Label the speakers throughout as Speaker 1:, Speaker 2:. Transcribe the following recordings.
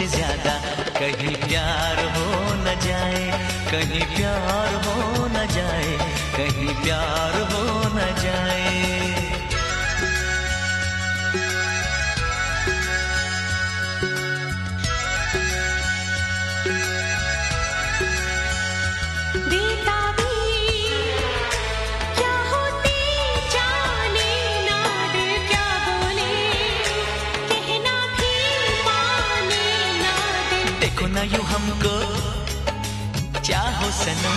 Speaker 1: हमसे ज्यादा। कहीं प्यार हो न जाए, कहीं प्यार हो न जाए, कहीं प्यार हो न जाए। देखो ना यूं हमको चाहो सनम,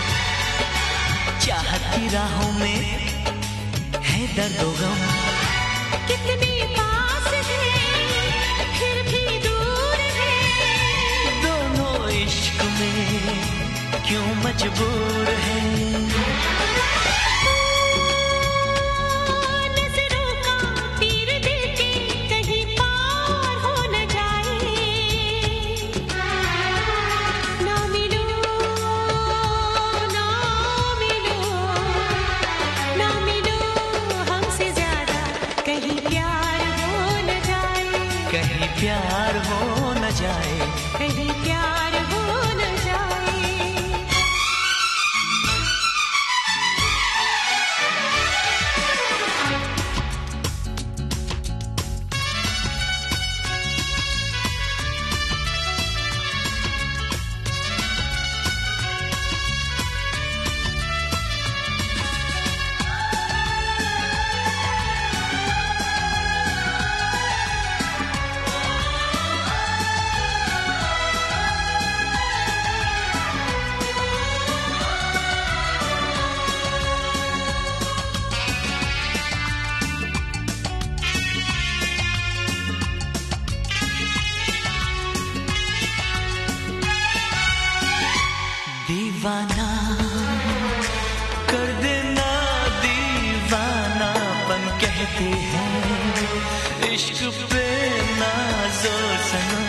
Speaker 1: चाहत की राहों में है दर्द व गम।
Speaker 2: कितनी पास है फिर भी दूर है,
Speaker 1: दोनों इश्क में क्यों मजबूर है।
Speaker 2: नजरों का तीर दिल के कहीं पार हो न जाए। ना मिलो ना मिलो ना मिलो हमसे ज्यादा, कहीं प्यार हो न जाए,
Speaker 1: कहीं प्यार हो न जाए,
Speaker 2: कहीं प्यार हो न जाए।
Speaker 1: दीवाना कर देना, दीवानापन कहते हैं इश्क पे नाज़ो सनम।